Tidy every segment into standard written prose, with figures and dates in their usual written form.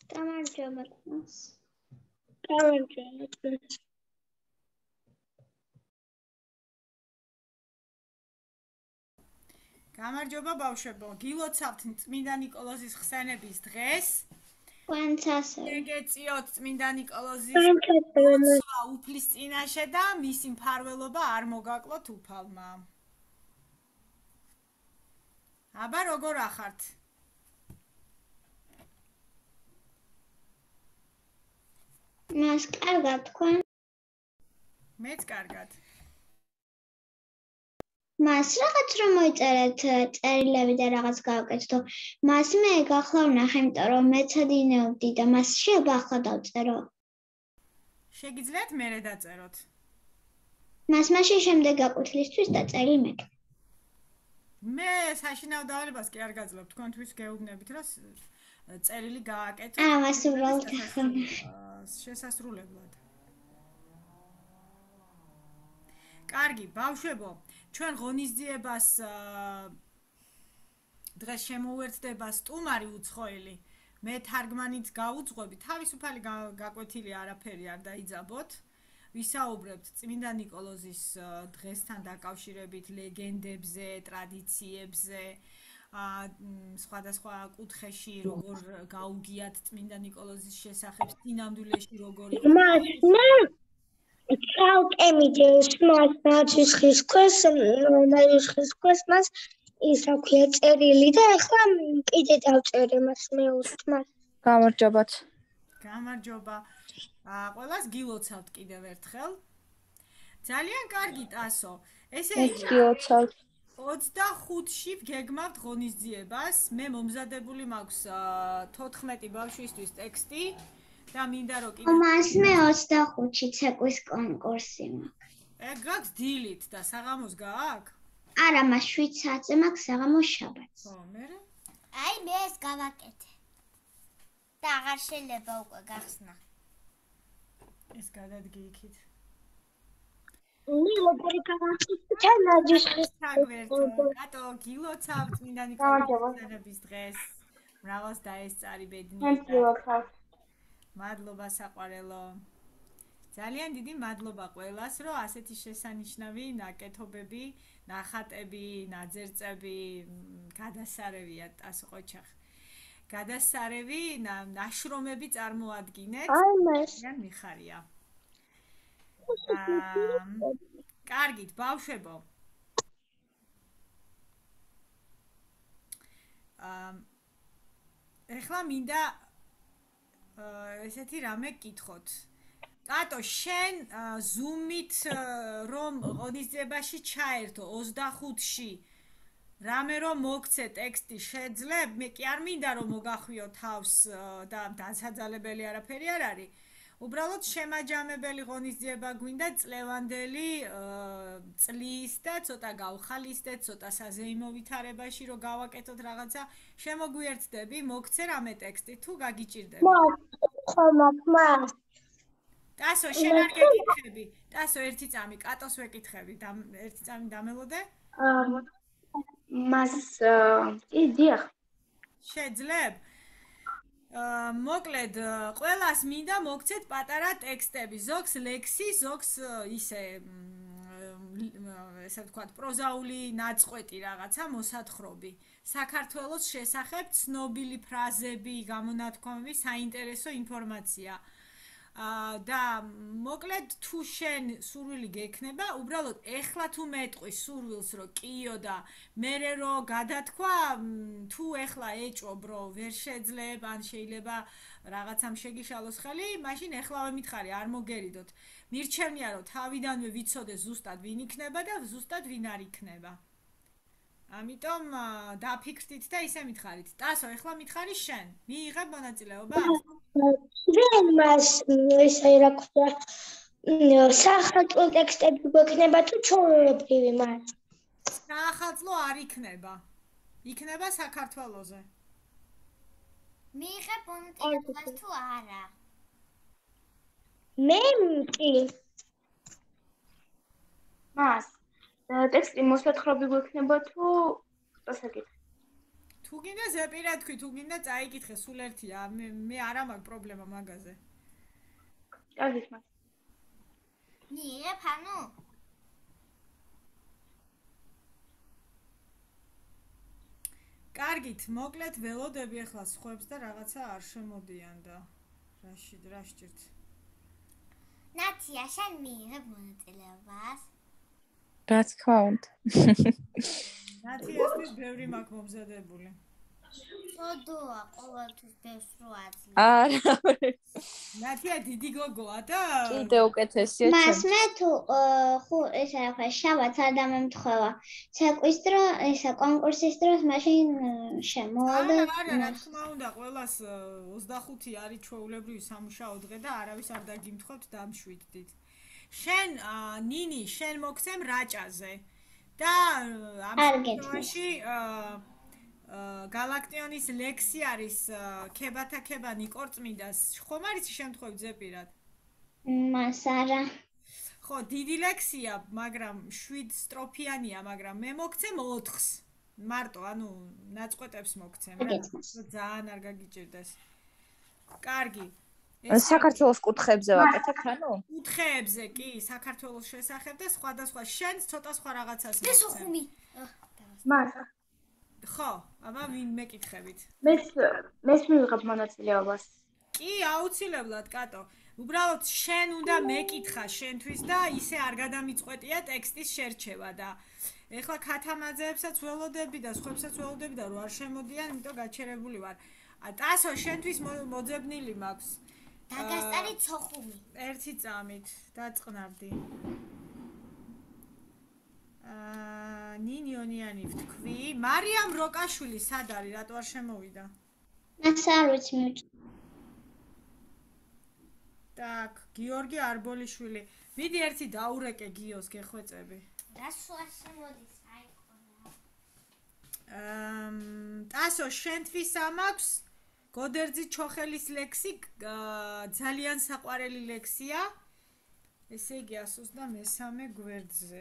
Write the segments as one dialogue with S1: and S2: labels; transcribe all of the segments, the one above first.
S1: გამარჯობა თმას.
S2: გამარჯობა ბავშვებო, გილოცავთ წმინდა ნიკოლოზის ხსენების დღეს.
S1: კვანცასე.
S2: გეგეწიოთ წმინდა ნიკოლოზის ლოცვა უფლის წინაშე და მისი მფარველობა არ მოგაკლოთ უფალმა. აბა როგორ ახართ?
S1: მას კარგად თქვენ?
S2: მეც კარგად.
S1: მას რაღაც რომ მოიწერეთ წერილები და რაღაც გავაკეთო. მას მე გახლა ვნახე, იმიტომ რომ მეცადინეობდი და მას შეიძლება ახლა დავწერო.
S2: შეგიძლიათ მერე დაწეროთ.
S1: მას მაშინ შემდეგ გაკვეთილისთვის დაწერილი მექნება.
S2: მე საშინაო დავალებას კი არ გაძლევ, თქვენთვის გეუბნებით, რომ წერილი გააკეთოთ.
S1: მას უბრალოდ ახლა
S2: შესასრულებლად. კარგი, ბავშვებო, ჩვენ ღონისძიებას დღეს შემოუერთდება სტუმარი უცხოელი. მე თარგმანით გავუძღვები, თავისუფალი გაკვეთილი არაფერი არ დაიძაბოთ. ვისაუბრებთ წმინდა ნიკოლოზის დღესთან დაკავშირებით ლეგენდებზე, ტრადიციებზე, სხვადასხვა კუთხეში როგორ გაუგიათ წმინდა ნიკოლოზის შესახებ, სინამდვილეში როგორ იყო.
S3: ცალკე მიდევს მას ნაჩვისხის ქვეს მას ის აქვია წერილი და ახლა კიდე დავწერე მას მეუთმას.
S4: გამარჯობათ.
S2: გამარჯობა. ყველას გილოცავთ კიდევ ერთხელ. ძალიან კარგი ტასო. ესე იგი 25-ში გეგმავთ ღონისძიებას. მე მომზადებული მაქვს 14 ბავშვისთვის ტექსტი და მინდა რომ კიდე
S1: მას მე 25-ში ცეკვის კონკურსი მაქვს.
S2: ეგ გაქვს დილით და საღამოს გააქვს?
S1: არა, მას 7 საათზე მაქვს საღამოს შაბათს.
S2: ხო, მერე?
S5: აი მე ეს გავაკეთე. და აღარ შეიძლება უკვე გახსნა.
S2: ეს გადადგი იქით.
S3: როგორი გავაკეთე ნაჯიშხის
S2: კატო გილოცავთ წმინდა ნიკოლოზის დღეს. მრავალს დაესწარი ბედნიერად. მადლობა საყვარელო. ძალიან დიდი მადლობა ყველას, რომ ასეთი შესანიშნავი ნაკეთობები, ნახატები, ნაძერწები გადასარევია ტასო ყოჩახ. გადასარევი ნაშრომები წარმოადგინეთ. ძალიან მიხარია. კარგით, ბავშვებო. ეხლა მინდა ესეთი რამე გკითხოთ. კატო, შენ ზუმით რომ ღონისძიებაში ჩაერთო 25-ში რამე რომ მოგცე ტექსტი შეძლებ? მე კი არ მინდა რომ მოგახვიო თავს და დასაძალებელი არაფერი არ არის. უბრალოდ შემაჯამებელი ღონისძიება გვინდა წლევანდელი წლის და ცოტა გავხალისდეთ, ცოტა საზეიმო ვითარებაში რომ გავაკეთოთ რაღაცა. შემოგვიერთდები, მოგცე რამე ტექსტი თუ გაგიჭირდება?
S3: მას
S2: ტასო, შენ არ გეკითხები. ტასო, ერთი წამი კატოს ვეკითხები. ერთი წამი დამელოდე?
S3: მას დიახ.
S2: შეძლებ? მოკლედ, ყველას მინდა მოგცეთ პატარა ტექსტები. ზოგს ლექსი, ზოგს ისე ესე ვთქვათ, პროზაული ნაწყვეტი რაღაცა მოსათხრობი. საქართველოს შესახებ ცნობილი ფრაზები, გამონათქვამები, საინტერესო ინფორმაცია. და მოკლედ თუ შენ სურვილი გექნება, უბრალოდ ეხლა თუ მეტყვის სურვილს რომ კიო და მერე რომ გადათქვა, თუ ეხლა ეჭობ რომ ვერ შეძლებ, ან შეიძლება რაღაცამ შეგიშალოს ხელი, მაშინ ეხლავე მითხარი, არ მოგერიდოთ. მირჩევნია რომ თავიდანვე ვიცოდე ზუსტად ვინ იქნება და ზუსტად ვინ არ იქნება. ამიტომ დაფიქრდით და ისე მითხარით. ტასო, ეხლა მითხარი შენ. მიიღებ მონაწილეობა?
S3: ჩვენ მას ისე რა ქვია სახალხო ტექსტები გვექნება თუ ჩვეულებრივი მას?
S2: სახალხო არ იქნება. იქნება საქართველოზე.
S5: მიიღებ მონაწილეობას თუ არა?
S3: მე კი. მას ტექსტი მოსათხრობი გვექნება თუ წასაკითხი?
S2: თუ გინდა ზეპირა თქვი, თუ გინდა წაიკითხე, სულ ერთია. მე არა მაქვს პრობლემა მაგაზე.
S4: კარგით, მას.
S5: მიიღებ ანუ?
S2: კარგით, მოკლედ ველოდები ახლა სხვებს და რაღაცა არ შემოდიან და რა სჭირთ.
S5: ნათია, შენ მიიღებ მონაწილეობას?
S6: რა თქმა უნდა.
S2: ნათიასთვის ბევრი მაქვს მომზადებული.
S5: სოდოა, ყოველთვის ბევრს რო აძლევ.
S6: არა.
S2: ნათია დიდი გოგოა და
S6: კიდე უკეთესია ჩემ.
S1: მასმე თუ ესე რა ქვია, შავაც არ დამემთხვევა. ცეკვის დრო, ესა კონკურსის დროს მაშინ შემოვალ და
S2: არა, რა თქმა უნდა, ყველას 25 არის ჩვეულებრივი სამუშაო დღე და არავის არ დაგიმთხოვთ დამშვიდდით. შენ ნინი, შენ მოგცემ რაჭაზე და ამ შემთხვევაში გალაქტიონის ლექსი არის ქებათა ქებანი კორწმინდას. ხომ არის შემთხვევით ზეპირად?
S1: მას არა.
S2: ხო, დიდი ლექსია, მაგრამ 7 სტროფიანია, მაგრამ მე მოგცემ 4-ს. მარტო, ანუ ნაწყვეტებს მოგცემ რა. ძალიან არ გაგიჭირდეს. კარგი.
S6: საქართველოს კუთხეებზე ვაკეთებ, ანუ?
S2: კუთხეებზე კი, საქართველოს შესახებ და სხვადასხვა შენს ცოტა სხვა რაღაცას
S5: მე სოხუმი.
S4: მას.
S2: ხო, აბა ვინ მეკითხებით?
S4: მეს მივიღებ მონაწილეობას.
S2: კი, აუცილებლად, კატო. უბრალოდ შენ უნდა მეკითხა შენთვის და ისე არ გადამიწყვეტია ტექსტის შერჩევა და ეხლა ქათამაძეებსაც ველოდები და სხვებსაც ველოდები და რო არ შემოდიან, იმიტომ გაჩერებული ვარ. ტასო, შენთვის მოძებნილი მაქვს.
S5: დაგასტარი ცოხუმი.
S2: ერთი წამით დაწყნარდი. ნინიონიანი ვთქვი. მარიამ როკაშვილი სად არის? რატო არ შემოვიდა?
S1: მას არ ვიცი მივჭ.
S2: Так, გიორგი არბოლიშვილი. მიდი ერთი დაურეკე გიოს გეხვეწები.
S5: რა შუა შემოდის, აი ყოლა.
S2: ტასო, შენთვის ამაქვს გოდერძი ჩოხელის ლექსი, ძალიან საყვარელი ლექსია. ესე იგი 123 გვერდზე.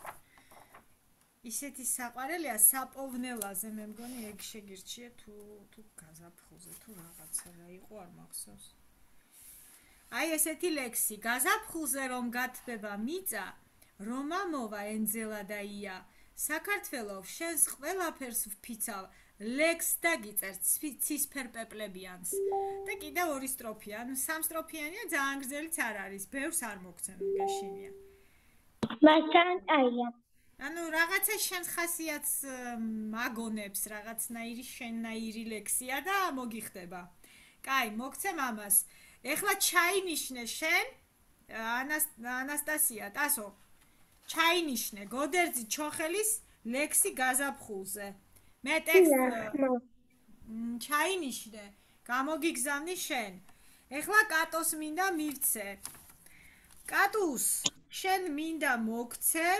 S2: ისეთი საყვარელია საპოვნელაზე, მე მგონი ეგ შეგირჩია თუ გაზაფხულზე თუ რაღაცა რა იყო არ მახსოვს. აი ესეთი ლექსი, გაზაფხულზე რომ გათბება მიწა, რომ ამოვა ენძელა და ია, საქართველოს შენს ყველაფერს ვფიცავ, ლექს დაგიწერ ცისფერ პეპლებიანს. და კიდევ 2 სტროფია, ანუ 3 სტროფიანია, ძალიან გრძელიც არ არის, ბევრს არ მოგცემ გეშინია.
S3: მასთან აია.
S2: ანუ რაღაცა შენ ხასიათს მაგონებს, რაღაცნაირი შენნაირი ლექსია და მოგიხდება. კაი, მოგცემ ამას. ეხლა ჩაინიშნე შენ, ანასტასია, ტასო. ჩაინიშნე გოდერძი ჩოხელის ლექსი გაზაფხულზე. მე ტექსტ ჩაინიშნე, გამოგიგზავნი შენ. ეხლა კატოს მინდა მივცე. კატუს, შენ მინდა მოგცემ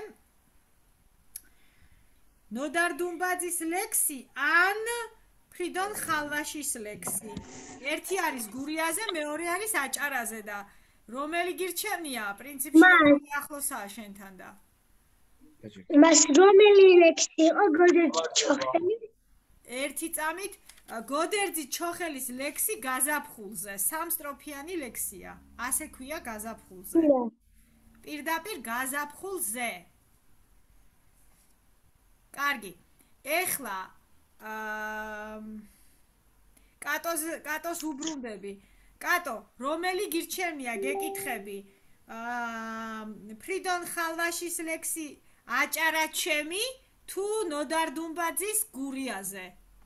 S2: ნოდარ დუმბაძის ლექსი ან ფრიდონ ხალვაშის ლექსი. ერთი არის გურიაზე, მეორე არის აჭარაზე და რომელი გირჩენია? პრინციპში ახლოსაა შენთან და.
S3: მას რომელი ლექსი იყო გოდერძი ჩოხელი?
S2: ერთი წამით გოდერძი ჩოხელის ლექსი გაზაფხულზე, 3 სტროფიანი ლექსია. ასე ქვია გაზაფხულზე. პირდაპირ გაზაფხულზე. კარგი. ეხლა კატოს უბრუნდები. კატო, რომელი გირჩენია გეკითხები? ფრიდონ ხალვაშის ლექსი აჭარა ჩემი თუ ნოდარ დუმბაძის გურიაზე?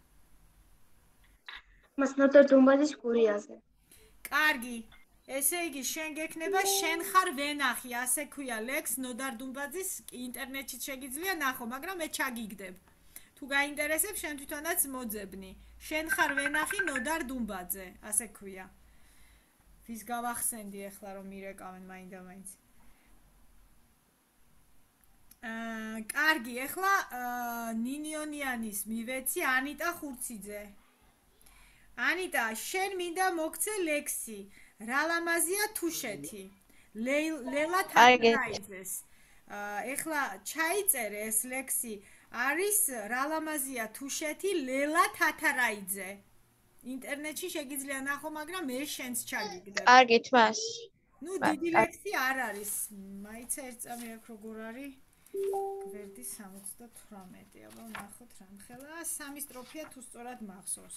S4: მას ნოდარ დუმბაძის გურიაზე.
S2: კარგი. ესე იგი შენ გექნება შენ ხარ ვენახი, ასე ქვია ლექს ნოდარ დუმბაძის ინტერნეტში შეგიძლია ნახო, მაგრამ მე ჩაგიგდებ. თუ გაინტერესებს შენ თვითონაც მოძებნი. შენ ხარ ვენახი ნოდარ დუმბაძე, ასე ქვია. ვის გავახსენდი ახლა რომ მირეკავენ მაინდა-მაინც. კარგი, ახლა ნინიონიანის მივეცი ანიტა ხურციძე. ანიტა, შენ მინდა მოგცე ლექსი. რა ლამაზია თუშეთი. ლელა თაკრაიძეს. ეხლა ჩაიწერე ეს ლექსი არის რალამაზია თუშეთი ლელა თათარაიძე. ინტერნეტში შეგიძლია ნახო, მაგრამ მე შენს ჩაგიგდებ.
S6: კარგით მას.
S2: ნუ დიდი ლექსი არ არის. მაიცა ერთ წამი აქ როგორ არის? გვერდი 78. აბა ნახოთ რამხელა. 3 სტროფია თუ სწორად მახსოვს.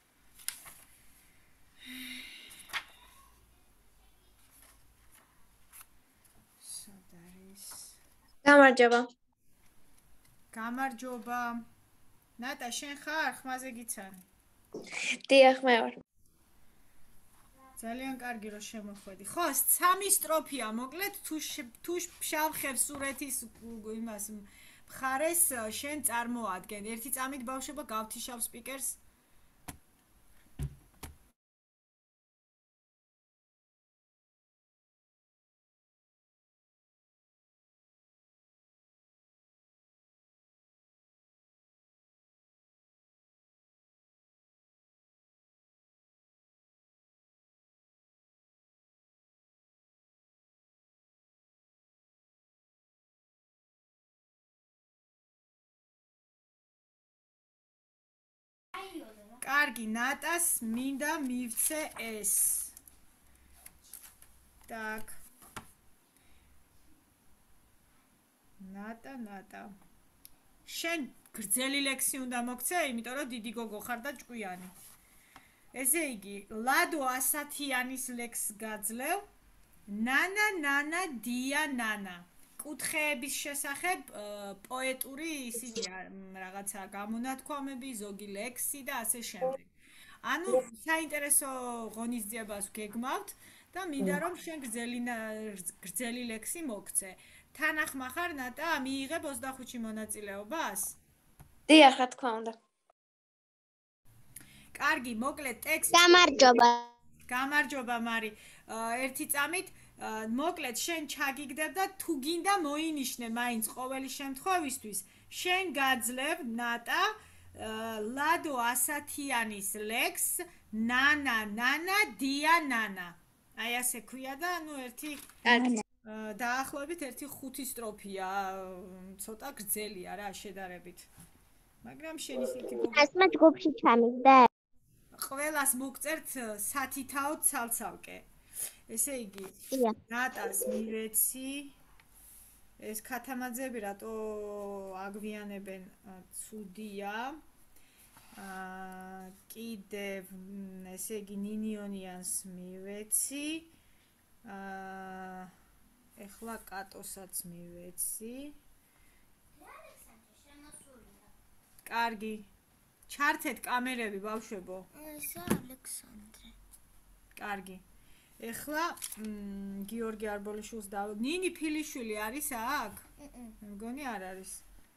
S2: სად არის?
S3: გამარჯობა.
S2: გამარჯობა. ნატა, შენ ხარ? ხმაზე გიცანი.
S3: დიახ, მე ვარ.
S2: ძალიან კარგი რომ შემოხვედი. ხო, 3 სტროფია, მოკლედ თუ ფშავ ხევსურეთის იმას მხარეს შენ წარმოადგენ. ერთი წამით ბავშვობა გავთიშავ სპიკერს. კარგი, ნატას მინდა მივცე ეს. Так. ნატა. შენ გრძელი ლექსი უნდა მოგცე, იმიტომ რომ დიდი გოგო ხარ და ჭკვიანი. ესე იგი, ლადო ასათიანის ლექსს გაძლევ. ნანა, დია, ნანა. კუთხეების შესახებ პოეტური ისინია რაღაცა გამონათქვამები, ზოგი ლექსი და ასე შემდეგ. ანუ საინტერესო ღონისძიებას გეგმავთ და მინდა რომ შენ გრძელი ლექსი მოგცე. თანახმა ხარ ნატა, მიიღებ 25-ში მონაწილეობას?
S3: დიახ, რა თქმა უნდა.
S2: კარგი, მოკლედ ტექსტი. გამარჯობა, მარი. ერთი წამით მოკლედ შენ ჩაგიგდებ და თუ გინდა მოინიშნე მაინც ყოველი შემთხვევისთვის შენ გაძლევ ნატა ლადო ასათიანის ლექსს ნანა დია ნანა. აი ასე ქვია და ნუ ერთი დაახლოებით 1-5 სტროფია, ცოტა გრძელია რა შედარებით. მაგრამ შენ ისეთი
S5: ასმა ჯგუფში ჩამიგდა.
S2: ყველას მოგწერთ სათითაო ცალცალკე. ესე იგი, ნატას მივეცი, ეს ქათამაძეები რატო აგვიანებენ, ცუდია. კიდევ, ესე იგი, ნინიონიანს მივეცი. ეხლა კატოსაც მივეცი. კარგი. ჩართეთ კამერები, ბავშვებო.
S5: ესა ალექსანდრე.
S2: კარგი. ეხლა გიორგი არბოლიშვილს და ნინი ფილიშვილი არის აქ? მგონი არ არის.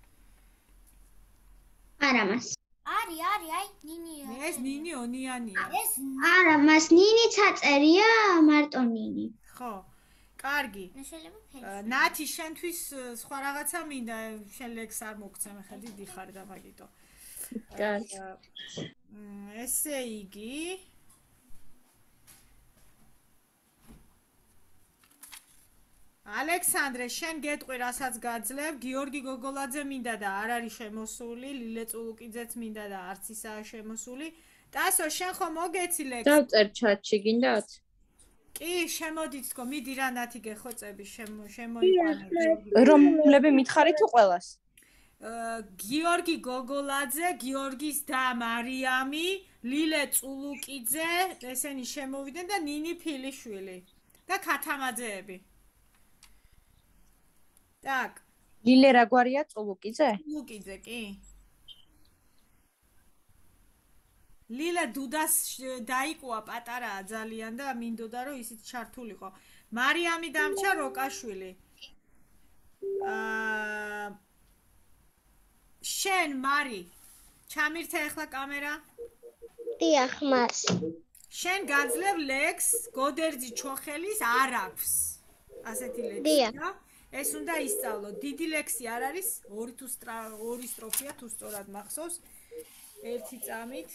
S1: არა მას.
S5: არის, აი, ნინია.
S2: ეს ნინი ონიანია.
S1: არა, მას ნინიც აწერია, მარტო ნინი.
S2: ხო. კარგი.
S5: შეიძლება ფერი.
S2: ნათი შენთვის სხვა რაღაცა მინდა, შენ ლექს არ მოგცე, მე ხა დიდი ხარ და მაგიტო.
S6: კარგი.
S2: ესე იგი ალექსანდრე, შენ გეტყვი რასაც გაძლევ, გიორგი გოგოლაძე მინდა და არ არის შემოსული, ლილე წულუკიძეც მინდა და არც ისაა შემოსული. ტასო, შენ ხო მოგეცი ლექსს?
S6: დავწერ ჩატში, გინდათ?
S2: კი, შემოდით თქო, მიდი რა ნათი გეხოცები, შემოიყვანე.
S6: რომლები მითხარი თუ ყველას?
S2: გიორგი გოგოლაძე, გიორგის და მარიამი, ლილე წულუკიძე, ესენი შემოვიდნენ და ნინი ფილიშვილი და ქათამაძეები. Так.
S6: ლილე რა გვარია, წულუკიძე?
S2: წულუკიძე, კი. ლილე დუდას დაიკუა პატარაა ძალიან და მინდოდა რომ ისიც ჩართულიყო. მარიამი დამჭა როკაშვილი. შენ მარი ჩამირთე ახლა კამერა?
S3: დიახ, მას.
S2: შენ გაძლევ ლექს გოდერძი ჩოხელის არ აქვს. ასეთი ლექსი.
S3: დიახ.
S2: ეს უნდა ისწავლო. დიდი ლექსი არ არის, 2 სტროფია თუ სწორად მახსოვს. ერთი წამით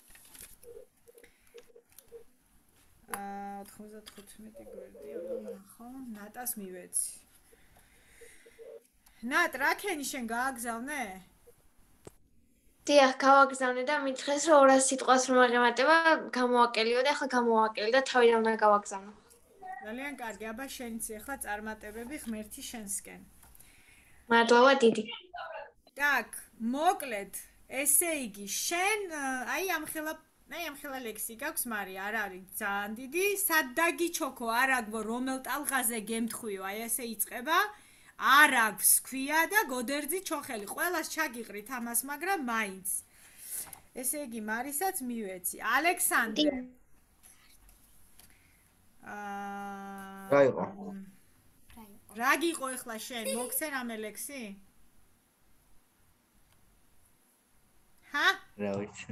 S2: 95 გვერდი, აბა ნახო, ნატას მივეცი. ნატ, რა ქენი შენ გააგზავნე?
S7: დიახ, გავაგზავნე და მითხრეს რომ 200 სიტყვას რომ აღემატება, გამოვაკელიო და ახლა გამოვაკელი და თავიდან უნდა გავაგზავნო.
S2: ძალიან კარგი, აბა შენიც ახლა წარმატებები ღმერთი შენსკენ.
S7: მადლობა დიდი.
S2: Так, მოკლედ, ესე იგი, შენ აი ამ ხელა ლექსი გაქვს, მარი, არ არის ძალიან დიდი. სად დაგიჩოქო, არ აგვო რომელ ტალღაზე გემთხვიო, აი ესე იწყება. არ აქვს ქვია და გოდერძი ჩოხელი. ყველას ჩაგიყრით ამას, მაგრამ მაინც. ესე იგი, მარისაც მივეცი. ალექსანდრე.
S8: რა იყო?
S2: რა გიყო ახლა შენ? მოგცე რამე ლექსი? ჰა?
S8: რა ვიცი.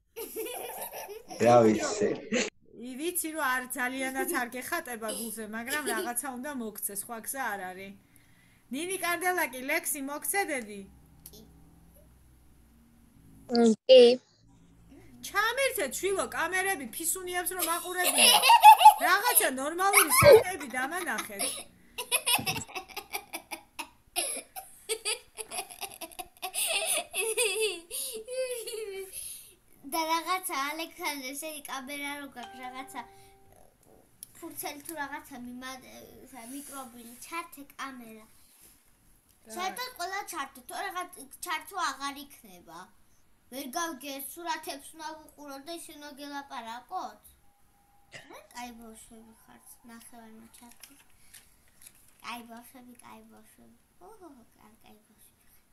S8: რა ვიცი.
S2: ვიცი რომ არ ძალიანაც არ გეხატება გულზე, მაგრამ რაღაცა უნდა მოგცე, სხვა გზა არ არის. ნინი კარდელაკი ლექსი მოგცედედი?
S7: კი.
S2: ჩამირთეთ შვილო კამერები ფისუნიებს რომ აყურებინო. რაღაცა ნორმალური საქმეები დამანახეთ.
S5: და რაღაცა ალექსანდრე შენი კამერა რო გაქვს რაღაცა ფურცელი თუ რაღაცა მიკრობილი ჩართე კამერა. ჩართე ყველა ჩართე, თუ რაღაც ჩართო აღარ იქნება. ვერ გავგეს სურათებს უნდა ვუყურო და ისე უნდა გელაპარაკოთ. კაი ბავშვები ხართ, ნახევარმა ჩართო. კაი ბავშვები. კაი ბავშვები.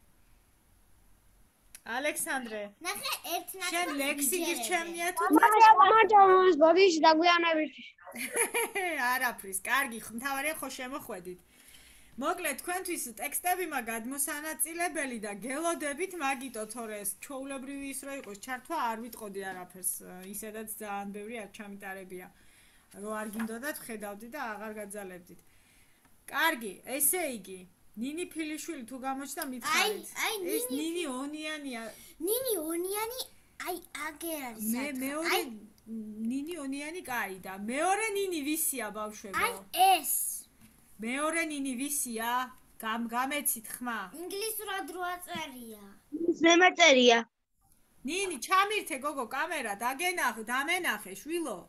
S2: ალექსანდრე,
S5: ნახე ერთ ნახე.
S2: შენ ლექსი გირჩევნია თუ
S3: მაგრამ ბოდიში დაგვიანებით.
S2: არაფრის, კარგი, მთავარია ხო შემოხვედით. მოკლედ, თქვენთვის ტექსტებიმა გადმოსანაწილებელი და გელოდებით მაგიტო, თორე ეს ჩვეულებრივი ის რო იყოს ჩართვა, არ ვიტყოდი არაფერს, ისედაც ძალიან ბევრი არ ჩამიტარებია. რო არ გინდოდათ, ხედავდი და აღარ გაძალებდით. კარგი, ესე იგი, ნინი ფილიშვილი თუ გამოჩნდა მითხარით. ეს ნინი ონიანია.
S5: ნინი ონიანი, აი აგერ არის სათხე.
S2: მეორე ნინი ონიანი კაი და მეორე ნინი ვისია ბავშვებო?
S5: აი ეს.
S2: მეორე ნინი ვისია? გამეცით ხმა?
S5: ინგლისურად რო აწერია.
S3: მე მეწერია.
S2: ნინი ჩამირთე გოგო კამერა დამენახე შვილო.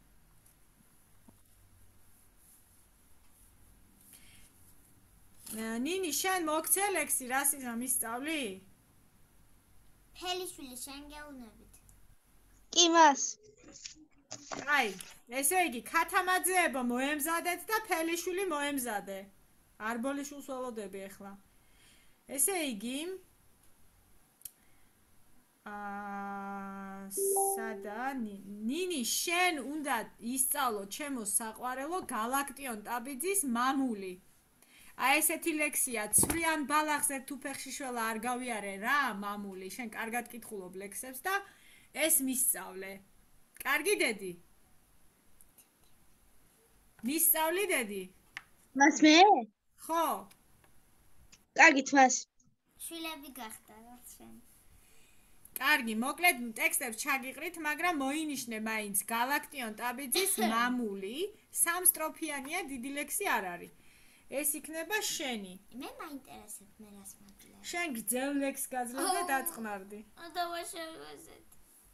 S2: ნინი შენ მოგცე ლექსი რასიზა მისწავლი?
S5: ფელიშვილი შენ გეუნებით.
S3: კი მას.
S2: აი, ესე იგი ქათამაძეებო მოემზადეთ და ფელიშვილი მოემზადე. არბოლიშულს ველოდები ახლა. ესე იგი სადა ნინი შენ უნდა ისწავლო ჩემო საყვარელო გალაქტიონ ტაბიძის მამული. აი ესეთი ლექსია, ცვლიან ბალახზე თუ ფეხში შველა არ გავიარე რა მამული, შენ კარგად კითხულობ ლექსებს და ეს მისწავლე. კარგი დედი? მისწავლი დედი?
S3: მას მე?
S2: ხო.
S3: კარგით მას.
S5: შვილები გახდა რაც შენ.
S2: კარგი, მოკლედ ტექსტებს ჩაგიყრით, მაგრამ მოინიშნე მაინც გალაქტიონ ტაბიძის მამული, სამსტროფიანია, დიდი ლექსი არ არის. ეს იქნება შენი.
S5: მე მაინტერესებ მე რას მაგია.
S2: შენ გძელ ლექსს გაძლევ და დაწყნარდი.
S5: დავაშევეზეთ.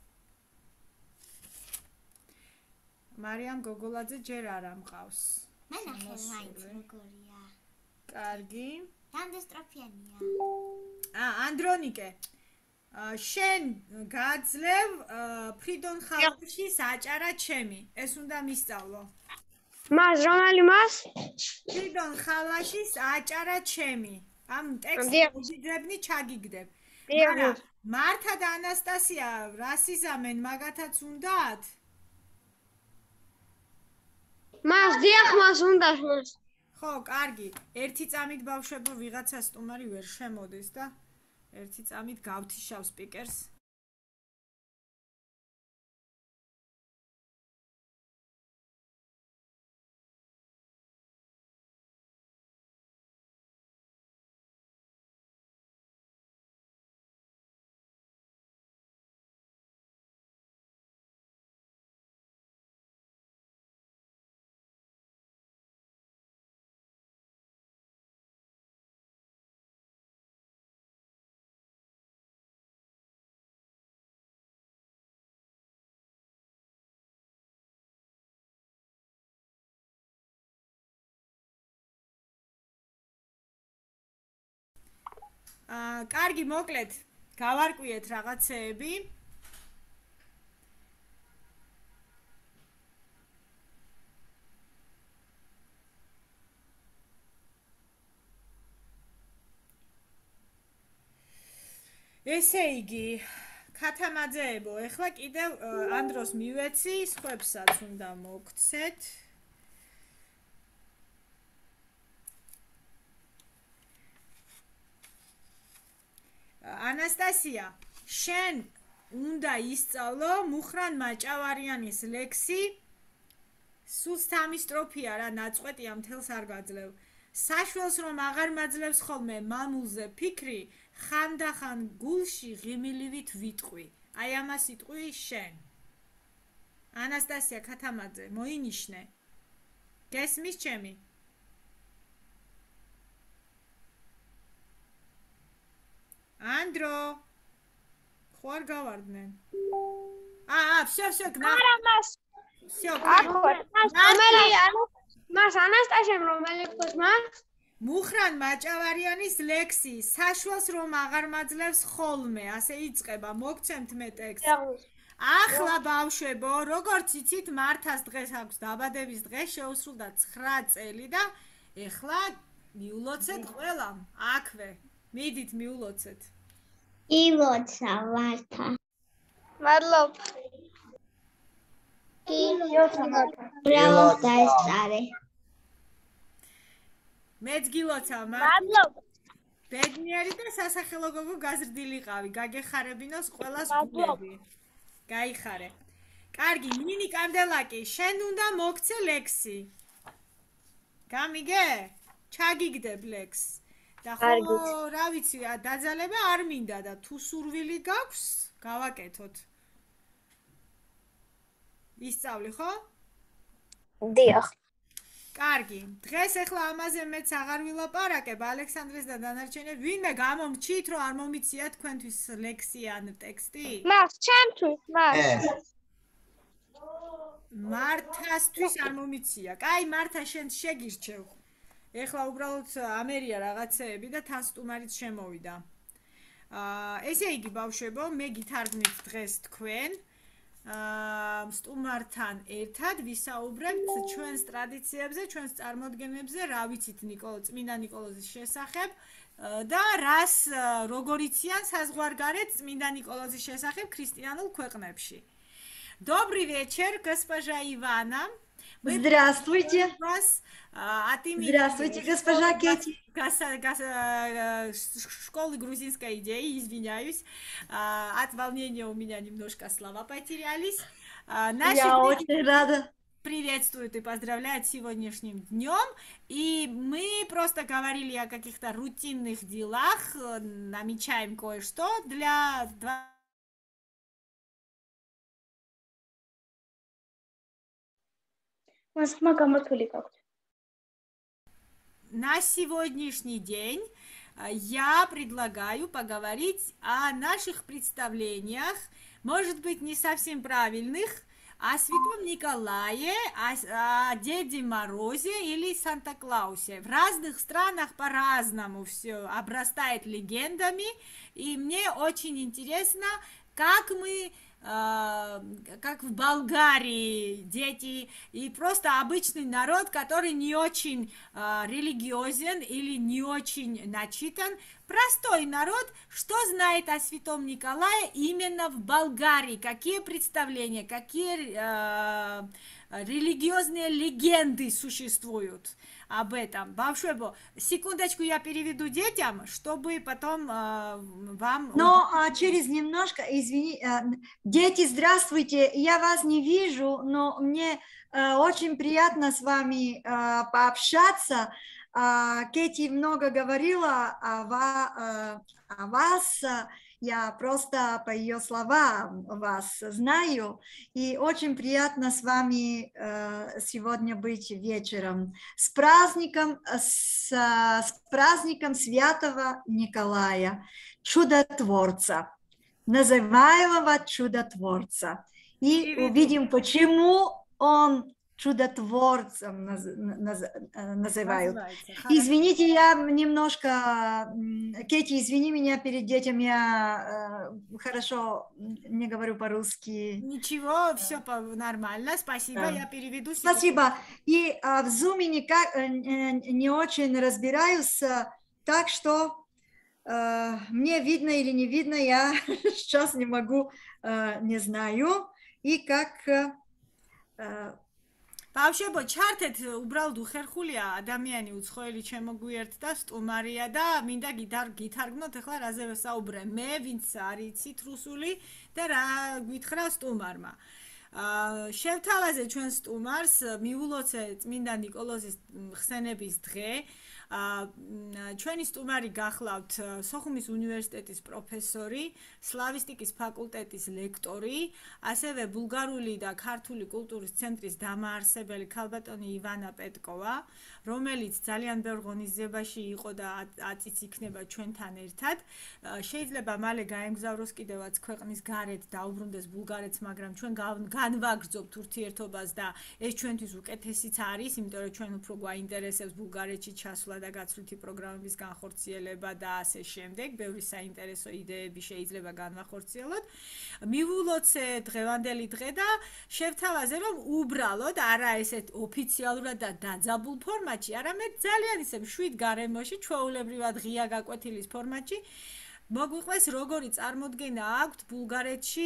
S2: მარიამ გოგოლაძე ჯერ არ ამყავს.
S5: მე ნახე მაინც როგორია.
S2: კარგი.
S5: რამდესტროფიანია.
S2: ანდრონიკე. შენ გაძლევ ფრიდონ ხალხის აჭარა ჩემი. ეს უნდა მისწავლო.
S3: მას რომელი მას?
S2: ფრიდონ ხალაშის აჭარა ჩემი. ამ ტექსტს მოგიძებნი ჩაგიგდებ. მაგრამ მართა და ანასტასია რას იზამენ მაგათაც უნდათ?
S3: მას დიახ მას უნდა მას.
S2: ხო, კარგი. ერთი წამით ბავშვებო ვიღაცა სტუმარი ვერ შემოდის და ერთი წამით გავთიშავ სპიკერს. კარგი, მოკლედ, გავარკვიეთ რაღაცეები. ესე იგი, ქათამაძეებო, ეხლა კიდევ ამ დროს მივეცი, სხვებსაც უნდა მოგცეთ. ანასტასია, შენ უნდა ისწავლო მუხრან მაჭავარიანის ლექსი. სულ 3 სტროფია რა, ნაწყვეტია, მთელს არ გაძლევ. საშველს რომ აღარ მაძლევს ხოლმე მამულზე ფიქრი, ხანდახან გულში ღიმილივით ვიტყვი. აი ამას იტყვი შენ. ანასტასია ქათამაძე, მოინიშნე. გესმის ჩემი? ანდრო, ხო არ გავარდნენ? всё,
S3: არა მას.
S2: всё,
S3: მას ანასტასიამ რომელი გქოს მას?
S2: მუხრან მაჭავარიანის ლექსი, საშველს რომ აღარ მაძლევს ხოლმე, ასე იწყება, მოგცემთ მე ტექსტს. ახლა ბავშვებო, როგორც იცით, მართას დღეს აქვს დაბადების დღე, შეუსრულდა 9 წელი და ეხლა მიულოცეთ ყველამ, აქვე. მიდით მიულოცეთ.
S1: ილოცა მართა.
S3: მადლობა.
S1: ბრავო დაესწარე.
S2: მეც გილოცავ,
S3: მადლობა.
S2: ბედნიერი და სასახელო გოგო გაზრდილიყავი, გაგეხარებინოს ყველას გულები. გაიხარე. კარგი, მინი კანდელაკი, შენ უნდა მოგცე ლექსი. გამიგე? ჩაგიგდებ ლექსს. და ხო, რა ვიცი, დაძალება არ მინდა და თუ სურვილი გაქვს, გავაკეთოთ. ისწავლი, ხო?
S3: დიახ.
S2: კარგი, დღეს ახლა ამაზე მეც აღარ ვილაპარაკებ, ალექსანდრეს და დანარჩენებს, ვინმე გამომჩით, რომ არ მომიცია თქვენთვის ლექსი ან ტექსტი?
S3: მას, ჩემთვის, მას.
S2: მართასთვის არ მომიცია. კაი, მართა, შენ შეგირჩევ. ეხლა უბრალოდ ამერია რაღაცეები და თან სტუმარიც შემოვიდა. ესე იგი, ბავშვებო, მე გითარგმნით დღეს თქვენ. სტუმართან ერთად ვისაუბრებთ ჩვენს ტრადიციებზე, ჩვენს წარმოდგენებზე, რა ვიცით წმინდა ნიკოლოზის შესახებ და რას როგორ იციან საზღვარგარეთ წმინდა ნიკოლოზის შესახებ ქრისტიანულ ქვეყნებში. Добрый вечер, госпожа Ивана.
S9: Здравствуйте.
S2: От имени
S9: Здравствуйте, госпожа Кетти.
S2: Школы грузинской идеи, извиняюсь. От волнения у меня немножко слова потерялись.
S9: Я очень рада.
S2: Приветствуют и поздравляют с сегодняшним днем. И мы просто говорили о каких-то рутинных делах, намечаем кое-что для... На сегодняшний день я предлагаю поговорить о наших представлениях, может быть, не совсем правильных, о Святом Николае, о Деде Морозе или Санта-Клаусе. В разных странах по-разному все обрастает легендами, и мне очень интересно, как в Болгарии дети и просто обычный народ, который не очень религиозен или не очень начитан, простой народ, что знает о Святом Николае именно в Болгарии, какие представления, какие религиозные легенды существуют об этом. Бабушка, секундочку, я переведу детям, чтобы потом вам...
S9: Но через немножко, извини, дети, здравствуйте, я вас не вижу, но мне очень приятно с вами пообщаться. Кетти много говорила о вас, я просто по ее словам вас знаю, и очень приятно с вами сегодня быть вечером. С праздником Святого Николая, чудотворца, называемого чудотворца. И увидим, почему он чудотворцем называют.
S2: Называется.
S9: Извините, я немножко, Кэти, извини меня перед детьми, я хорошо не говорю по-русски.
S2: Ничего, все нормально, спасибо, я переведу.
S9: Спасибо. И в Zoom не очень разбираюсь, так что мне видно или не видно, я сейчас не могу, не знаю. И как...
S2: ბავშვებო, ჩართეთ უბრალოდ უხერხულია ადამიანი უცხოელი შემოგვიერთდა სტუმარია და მინდა გითარგმნოთ ახლა რაზე ვესაუბრე მე, ვინც არ იცით რუსული და რა გვითხრა სტუმარმა. შევთავაზე ჩვენ სტუმარს, მიულოცე წმინდა ნიკოლოზის ხსენების დღე. ჩვენი სტუმარი გახლავთ სოხუმის უნივერსიტეტის პროფესორი, სლავისტიკის ფაკულტეტის ლექტორი, ასევე ბულგარული და ქართული კულტურის ცენტრის დამაარსებელი ქალბატონი ივანა პეტკოვა, რომელიც ძალიან ბევრ ღონისძიებაში იყო და აწიც იქნება ჩვენთან ერთად. შეიძლება მალე გაემგზავროს კიდევაც ქვეყნის გარეთ დაუბრუნდეს ბულგარეთს, მაგრამ ჩვენ განვაგრძობთ ურთიერთობას და ეს ჩვენთვის უკეთესიც არის, იმიტომ რომ ჩვენ უფრო გვაინტერესებს ბულგარეთში ჩასვლა და გაცვლითი პროგრამების განხორციელება და ასე შემდეგ. ბევრი საინტერესო იდეები შეიძლება განვახორციელოთ. მივულოცე დღევანდელი დღე და შევთავაზე, რომ უბრალოდ არა ესეთ ოფიციალურად და დაძაბულ ფორმატში, არამედ ძალიან ისე მშვიდ გარემოში, ჩვეულებრივად ღია გაკვეთილის ფორმატში მოგვიყვეს როგორი წარმოდგენა აქვთ ბულგარეთში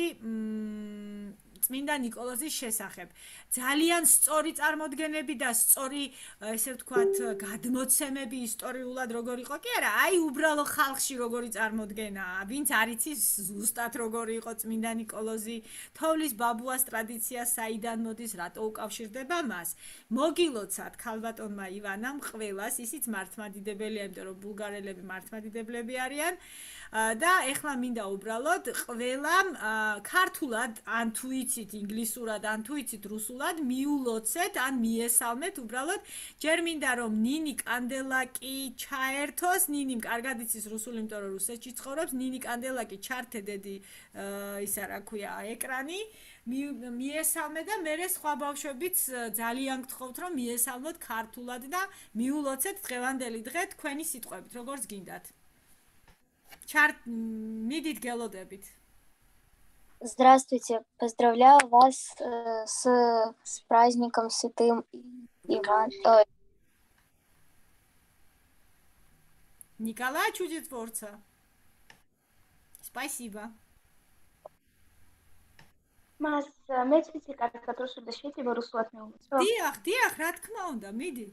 S2: წმინდა ნიკოლოზის შესახებ. ძალიან სწორი წარმოდგენები და სწორი, ესე ვთქვათ, გადმოცემები ისტორიულად როგორ იყო კი არა, აი უბრალო ხალხში როგორი წარმოდგენაა, ვინც არ იცის ზუსტად როგორი იყო წმინდა ნიკოლოზი, თოვლის ბაბუას ტრადიცია საიდან მოდის, რატო უკავშირდება მას. მოგილოცათ ქალბატონმა ივანამ ყველას, ისიც მართლმადიდებელია, იმიტომ რომ ბულგარელები მართლმადიდებლები არიან. და ეხლა მინდა უბრალოდ ყველამ ქართულად ან თუ იცით ინგლისურად ან თუ იცით რუსულად მიულოცეთ ან მიესალმეთ უბრალოდ ჯერ მინდა რომ ნინი კანდელაკი ჩაერთოს ნინიმ კარგად იცის რუსული იმიტომ რომ რუსეთში ცხოვრობს ნინი კანდელაკი ჩართე დედი ისა რა ქვია ეკრანი მიესალმე და მერე სხვა ბავშვებიც ძალიან გთხოვთ რომ მიესალმოთ ქართულად და მიულოცეთ დღევანდელი დღე თქვენი სიტყვებით როგორც გინდათ Мидит Гелодебит.
S10: Здравствуйте, поздравляю вас с праздником Святым Иван.
S2: Николай Чудотворца. Спасибо.
S4: Მას მეც ვიცი კარგად რუსულად და შეიძლება რუსულად მივუწო.
S2: დიახ, რა თქმა უნდა, მიდი.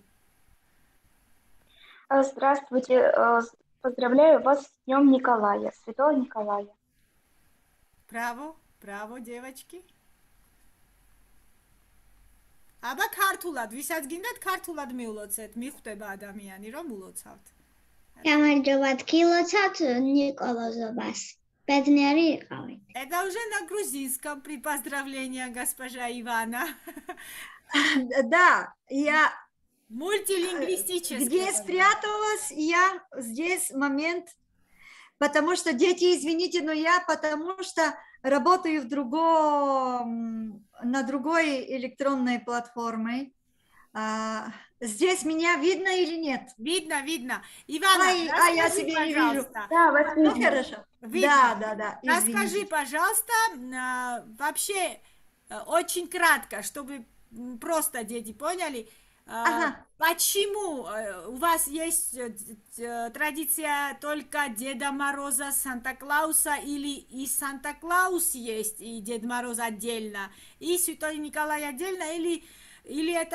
S4: Здравствуйте. Поздравляю вас с Днем Николая, Святого Николая.
S2: Браво, девочки. აბა ქართულად, ვისაც გინდათ ქართულად მიულოცეთ, მიხვდება ადამიანი, რომ ულოცავთ.
S1: გამარჯობა, გილოცავთ ნიკოლოზობას. Бедняри იყავით.
S2: Это уже на грузинском при поздравлении, госпожа Ивана.
S9: Да, я
S2: мультилингвистически.
S9: Где спряталась я здесь момент, потому что дети, извините, но я потому что работаю на другой электронной платформе. Здесь меня видно или нет?
S2: Видно. Ивана,
S9: я тебя не вижу.
S4: Да, вас видно.
S9: Ну, хорошо.
S2: Видно.
S9: Да.
S2: Расскажи, пожалуйста, вообще очень кратко, чтобы просто дети поняли, почему у вас есть традиция только Деда Мороза, Санта-Клауса, или и Санта-Клаус есть, и Дед Мороз отдельно, и Святой Николай отдельно, или это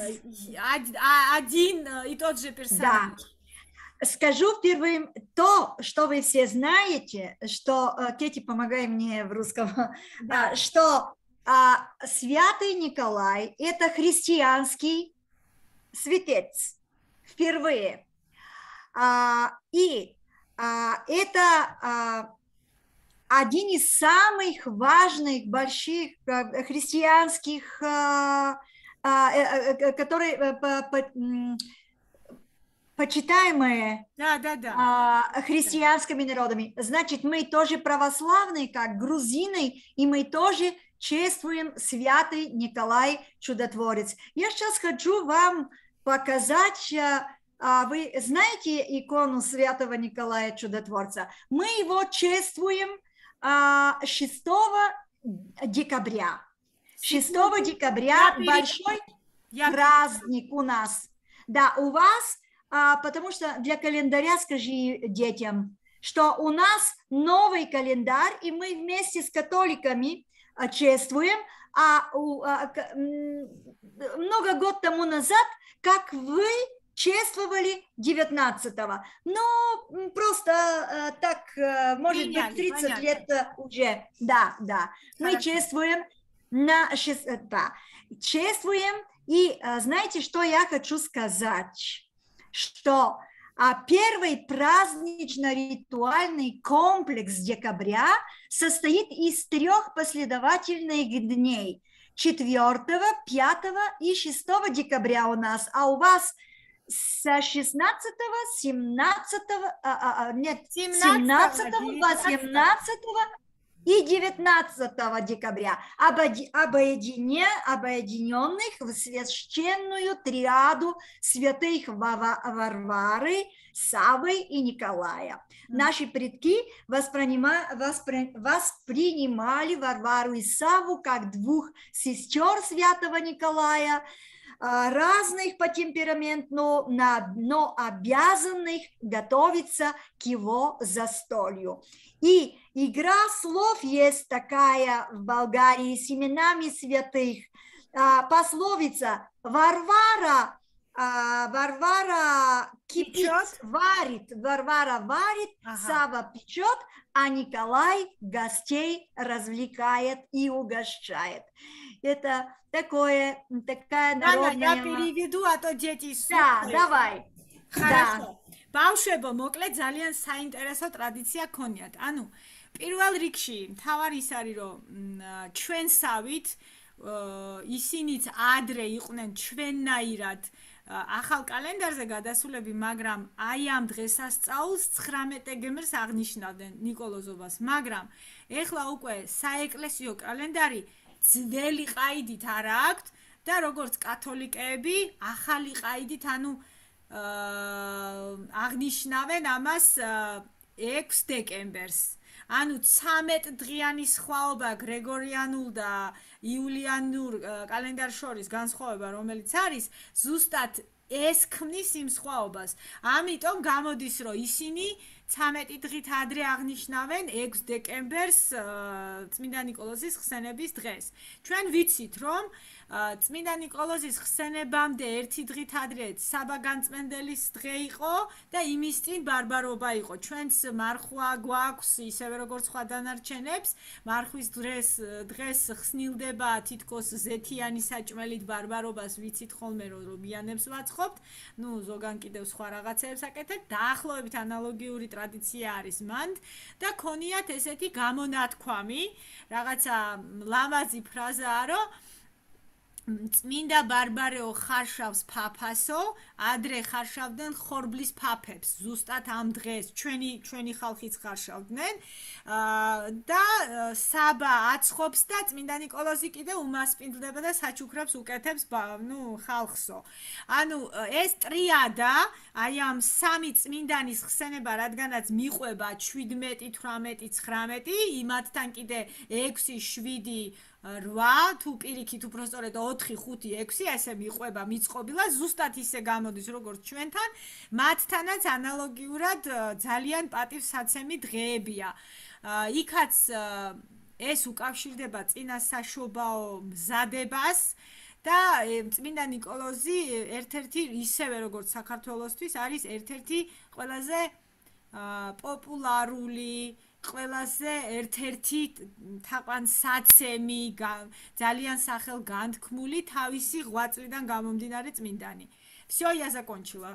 S2: один и тот же персонаж?
S9: Да. Скажу впервые то, что вы все знаете, что, Кети, помогай мне в русском, да. Что Святый Николай – это христианский святец впервые. И это один из самых важных, больших христианских, которые почитаемые христианскими народами. Значит, мы тоже православные, как грузины, и мы тоже чествуем Святый Николай Чудотворец. Я сейчас хочу вам показать, вы знаете икону Святого Николая Чудотворца? Мы его чествуем 6 декабря. 6 декабря большой праздник у нас. Да, у вас, потому что для календаря скажи детям, что у нас новый календарь, и мы вместе с католиками чествуем, много год тому назад, как вы чествовали 19-го. Ну, просто так, может быть, 30 лет уже. Да, да. Мы чествуем на 6, чествуем. И знаете, что я хочу сказать? Что первый празднично-ритуальный комплекс декабря состоит из 3 последовательных дней. 4, 5 и 6 декабря у нас. А у вас с 16, 17, нет, 17, 18 и 19 декабря, объединенных в священную триаду святых Варвары, Саввы и Николая. Наши предки воспринимали Варвару и Савву как 2 сестер святого Николая, разных по темпераменту, но обязанных готовиться к его застолью. И игра слов есть такая в Болгарии с именами святых. Пословица Варвара кипит, варит, Варвара варит, Савва печет, а Николай гостей развлекает и угощает. Это такая народная...
S2: Я переведу, а то дети слушают.
S9: Да, давай.
S2: Хорошо. ბავშვებო, მოკლედ ძალიან საინტერესო ტრადიცია გქონიათ. ანუ პირველ რიგში თავარი ის არის, რომ ჩვენსავით ისინიც ადრე იყვნენ ჩვენნაირად ახალ კალენდარზე გადასულები, მაგრამ აი ამ დღესასწაულს 19 გემერს აღნიშნავდნენ ნიკოლოზობას, მაგრამ ეხლა უკვე საეკლესიო კალენდარი ძველი ყაიდით არ აქვთ და როგორც კათოლიკეები ახალი ყაიდით, ანუ აღნიშნავენ ამას 6 დეკემბერს. ანუ 13 დღიანი სხვაობა გრეგორიანულ და იულიანურ კალენდარს შორის განსხვავება, რომელიც არის, ზუსტად ეს ქმნის იმ სხვაობას. ამიტომ გამოდის, რომ ისინი 13 დღით ადრე აღნიშნავენ 6 დეკემბერს წმინდა ნიკოლოზის ხსენების დღეს. ჩვენ ვიცით, რომ წმინდა ნიკოლოზის ხსენებამდე 1 დღით ადრე საბაგანწმენდელის დღე იყო და იმის წინ ბარბარობა იყო. ჩვენც მარხვა გვაქვს, ისევე როგორც სხვა დანარჩენებს, მარხვის დღეს ხსნილდება თითქოს ზეთიანი საჭმელით ბარბარობას, ვიცით ხოლმე, რომ რობიანებს ვაცხობთ, ნუ ზოგან კიდევ სხვა რაღაცებს აკეთებთ, დაახლოებით ანალოგიური ტრადიცია არის მანდ და ქონიათ ესეთი გამონათქვამი, რაღაცა ლამაზი ფრაზაა, რომ წმინდა ბარბარეო ხარშავს ფაფასო, ადრე ხარშავდნენ ხორბლის ფაფებს, ზუსტად ამ დღეს ჩვენი ხალხიც ხარშავდნენ და საბა აცხობს და წმინდა ნიკოლოზი კიდე უმასპინძლდება და საჩუქრებს უკეთებს ხალხსო. ანუ ეს ტრიადა, აი ამ 3 წმინდანის ხსენება, რადგანაც მიყვება 17, 18, 19, იმათთან კიდე 6, 7, 8 თუ პირიქით უბრალოდ 4, 5, 6 ესე მიყვება მიწყობილა, ზუსტად ისე გამოდის როგორც ჩვენთან, მათთანაც ანალოგიურად ძალიან პატივსაცემი დღეებია. იქაც ეს უკავშირდება წინასაშობაო მზადებას და წმინდა ნიკოლოზი ერთ-ერთი ისევე როგორც საქართველოსთვის არის ერთ-ერთი ყველაზე პოპულარული, ყველაზე ერთ-ერთი თაყვანსაცემი, ძალიან სახელგანთქმული თავისი ღვაწლიდან გამომდინარე წმინდანი. Всё, я закончила.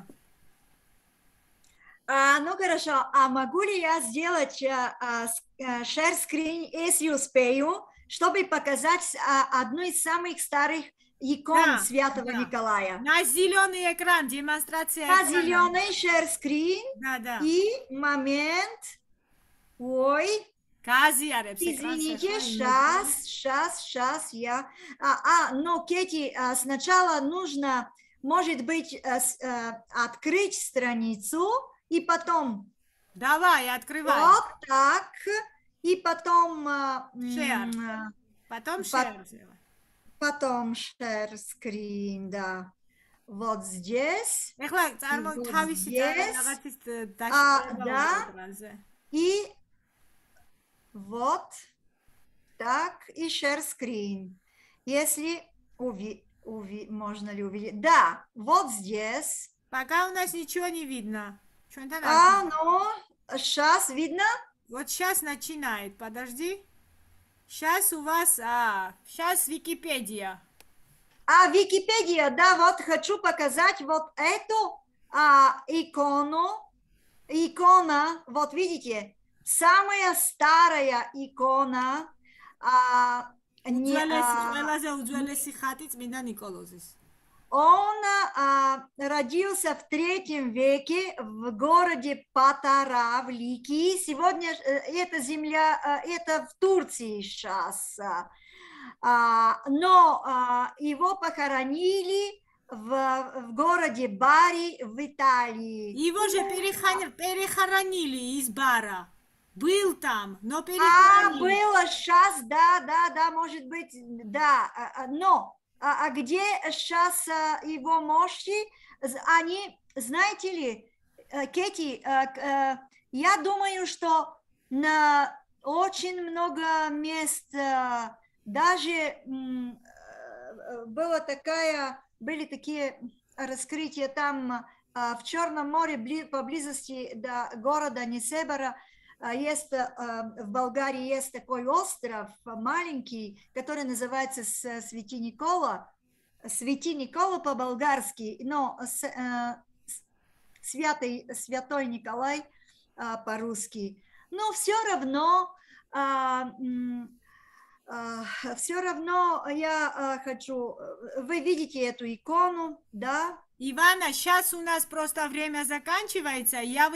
S9: Ну хорошо, а могу ли я сделать share screen, если успею, чтобы показать одну из самых старых икон Святого Николая?
S2: На зеленый экран, демонстрация.
S9: На зеленый share screen.
S2: Да.
S9: И момент. Ой,
S2: გააზიარებს
S9: Извините, сейчас я... но, Кети, сначала нужно, может быть, открыть страницу и потом...
S2: Давай, открывай.
S9: Вот так. И потом...
S2: Share. Потом share.
S9: Потом share screen, да. Вот здесь.
S2: Ეხლა თავისი რაღაცის
S9: да. И вот так, и share screen. Если можно ли увидеть? Да, вот здесь.
S2: Пока у нас ничего не видно.
S9: Ну, сейчас видно?
S2: Вот сейчас начинает, подожди. Сейчас у вас, сейчас Википедия.
S9: Википедия, да, вот хочу показать вот эту икона, вот видите, самая старая икона. Он родился в 3 веке в городе Патара в Ликии. Сегодня эта земля, это в Турции сейчас. Но его похоронили в городе Бари в Италии.
S2: Его же перехоронили из Бара. Был там, но перехоронили.
S9: Было сейчас, да, может быть, да. Но где сейчас его мощи? Они, знаете ли, Кети, я думаю, что на очень много мест даже были такие раскрытия там в Черном море, поблизости до города Несебара. Есть в Болгарии есть такой остров маленький, который называется Святой Никола по-болгарски, но Святой Николай по-русски. Но все равно я хочу... Вы видите эту икону, да?
S2: Ивана, сейчас у нас просто время заканчивается. Я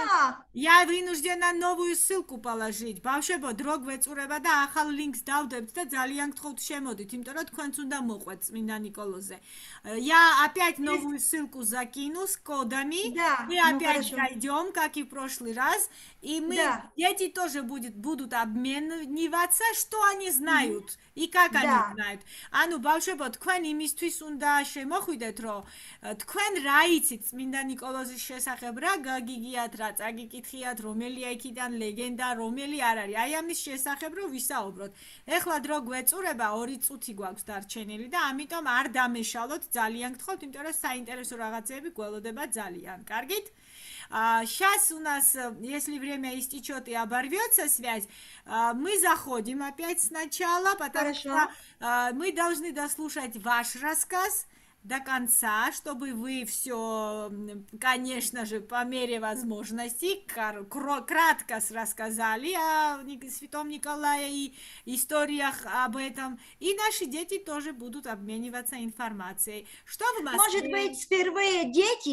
S2: вынуждена новую ссылку положить. Бავშვებო, დრო გვეწურება და ახალ ლინკს დავდებთ და ძალიან გთხოვთ შემოდით, იმიტომ რომ თქვენც უნდა მოყვეთ წმინდა ნიკოლოზზე. Я опять новую ссылку закину с кодами. Мы опять зайдем, как и в прошлый раз. И дети тоже будут обмениваться, что они знают и как они знают. ანუ ბავშვებო, თქვენ იმისთვის უნდა შემოხვიდეთ, რომ თქვენ რა იცით წმინდა ნიკოლოზის შესახებ, რა გაგიგიათ, რა წაგიკითხიათ, რომელია იქიდან ლეგენდა, რომელი არ არის. აი ამის შესახებ რომ ვისაუბროთ. ეხლა დრო გვეწურება 2 წუთი გვაქვს დარჩენილი და ამიტომ არ დამეშალოთ, ძალიან გთხოვთ, იმიტომ რომ საინტერესო რაღაცები გველოდება ძალიან. კარგით? Сейчас у нас, если время истечет и оборвется связь, мы заходим опять сначала, потому что мы должны дослушать ваш рассказ до конца, чтобы вы все, конечно же, по мере возможностей кратко рассказали о Святом Николае и историях об этом. И наши дети тоже будут обмениваться информацией. Что в Москве?
S9: Может быть, впервые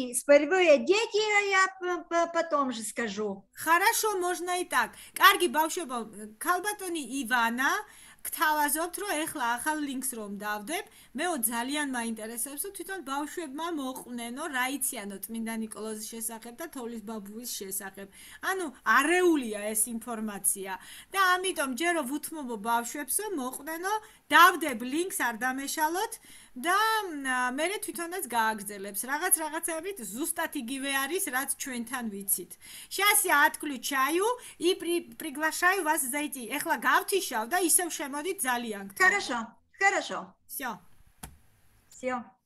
S9: дети, а я потом же скажу.
S2: Хорошо, можно и так. Კარგი ბავშვებო, ქალბატონი ივანა, გთავაზობთ, რომ ეხლა ახალ ლინკს რომ დავდებ, მეო ძალიან მაინტერესებს, რომ თვითონ ბავშვებმა მოყვნენო, რა იციანო წმინდა ნიკოლოზის შესახებ და თოვლის ბაბუის შესახებ. ანუ არეულია ეს ინფორმაცია და ამიტომ ჯერო ვუთმობო ბავშვებს, რომ მოყვნენო, დავდებ ლინკს, არ დამეშალოთ და მე თვითონაც გააგრძელებს. რაღაცებით ზუსტად იგივე არის, რაც ჩვენთან ვიცით. Сейчас я отключаю и приглашаю вас зайти. ეხლა გავთიშავ და ისევ შემოდით ძალიან.
S9: Хорошо.
S2: Всё.
S9: Всё.